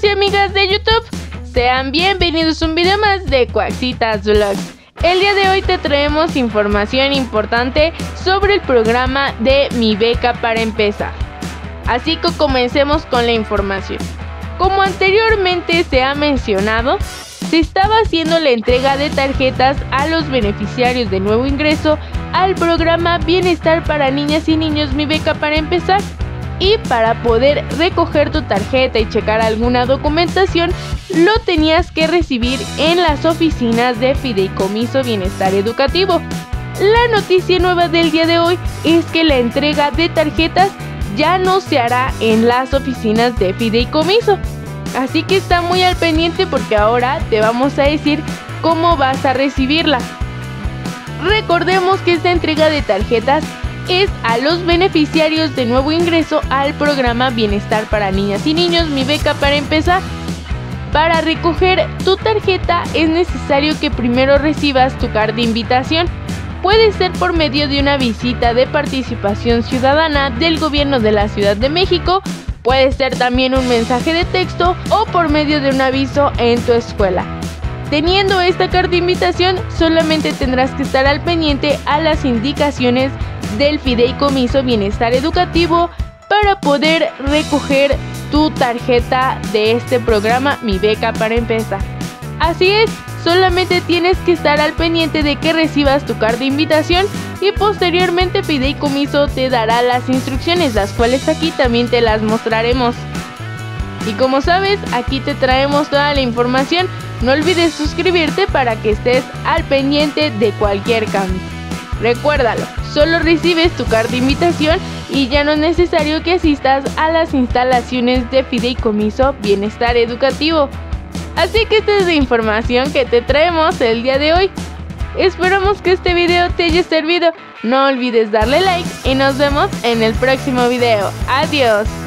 y amigas de YouTube, sean bienvenidos a un video más de Cuaxitas Vlogs. El día de hoy te traemos información importante sobre el programa de Mi Beca para Empezar. Así que comencemos con la información. Como anteriormente se ha mencionado, se estaba haciendo la entrega de tarjetas a los beneficiarios de nuevo ingreso al programa Bienestar para Niñas y Niños Mi Beca para Empezar. Y para poder recoger tu tarjeta y checar alguna documentación, lo tenías que recibir en las oficinas de Fideicomiso Bienestar Educativo. La noticia nueva del día de hoy es que la entrega de tarjetas ya no se hará en las oficinas de Fideicomiso. Así que está muy al pendiente porque ahora te vamos a decir cómo vas a recibirla. Recordemos que esta entrega de tarjetas es a los beneficiarios de nuevo ingreso al programa Bienestar para Niñas y Niños Mi Beca para Empezar. Para recoger tu tarjeta es necesario que primero recibas tu carta de invitación. Puede ser por medio de una visita de participación ciudadana del gobierno de la Ciudad de México, puede ser también un mensaje de texto o por medio de un aviso en tu escuela. Teniendo esta carta de invitación, solamente tendrás que estar al pendiente a las indicaciones del Fideicomiso Bienestar Educativo para poder recoger tu tarjeta de este programa Mi Beca para Empezar. Así es, solamente tienes que estar al pendiente de que recibas tu carta de invitación y posteriormente Fideicomiso te dará las instrucciones, las cuales aquí también te las mostraremos. Y como sabes, aquí te traemos toda la información. No olvides suscribirte para que estés al pendiente de cualquier cambio. Recuérdalo, solo recibes tu carta de invitación y ya no es necesario que asistas a las instalaciones de Fideicomiso Bienestar Educativo. Así que esta es la información que te traemos el día de hoy. Esperamos que este video te haya servido. No olvides darle like y nos vemos en el próximo video. Adiós.